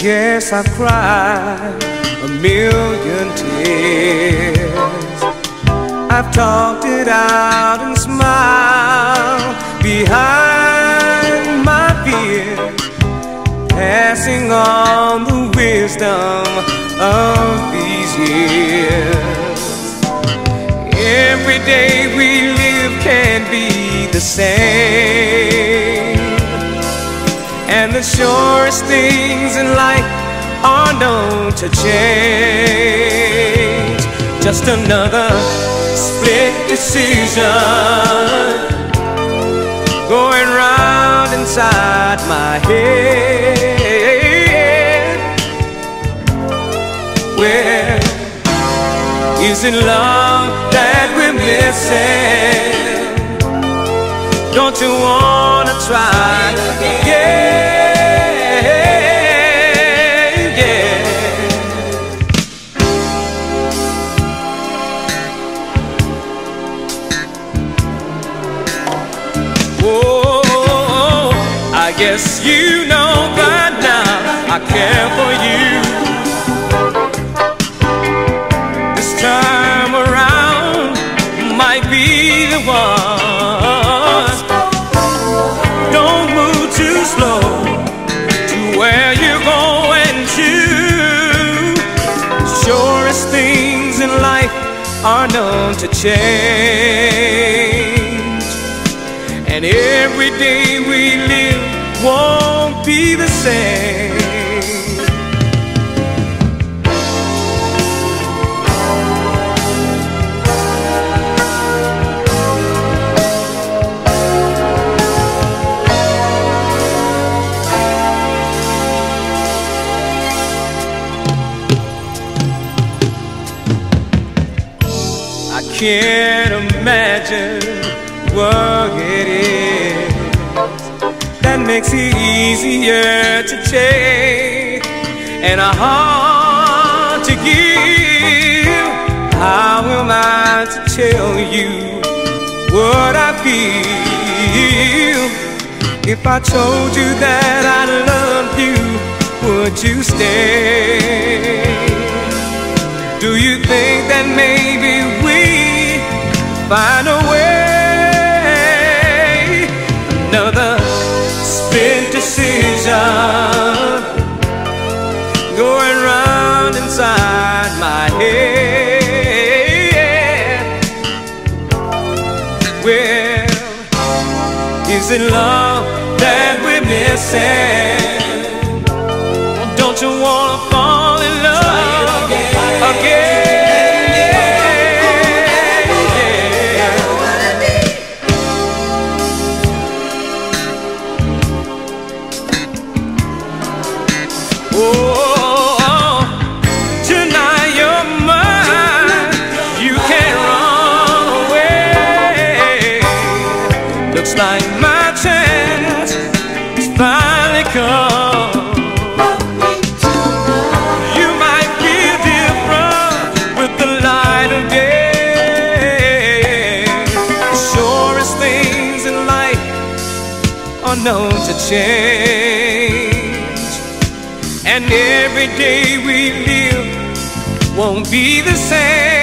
Yes, I've cried a million tears. I've talked it out and smiled behind my fear, passing on the wisdom of these years. Every day we live can't be the same, and the surest things in life are known to change. Just another split decision going round inside my head. Where is it love that we're missing? Don't you wanna try again? I guess you know by now I care for you. This time around might be the one. Don't move too slow to where you're going to. The surest things in life are known to change, and every day we live won't be the same. I can't imagine what it is that makes it easier to take and a heart to give. How am I to tell you what I feel? If I told you that I loved you, would you stay? Do you think that maybe we find a way? Another split decision going round inside my head. Well, is it love that we're missing? Well, don't you wanna fall in love again? Oh, tonight you're mine, you can't run away. Looks like my chance has finally come. You might feel different with the light of day. The surest things in life are known to change, and every day we live won't be the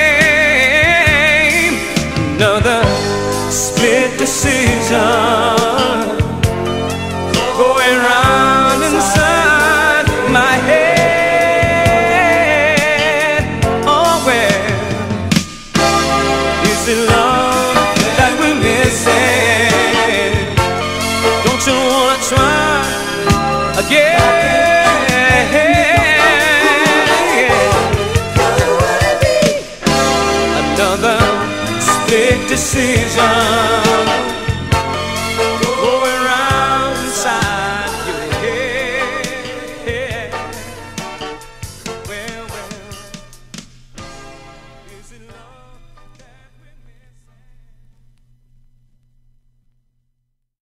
same. Another split decision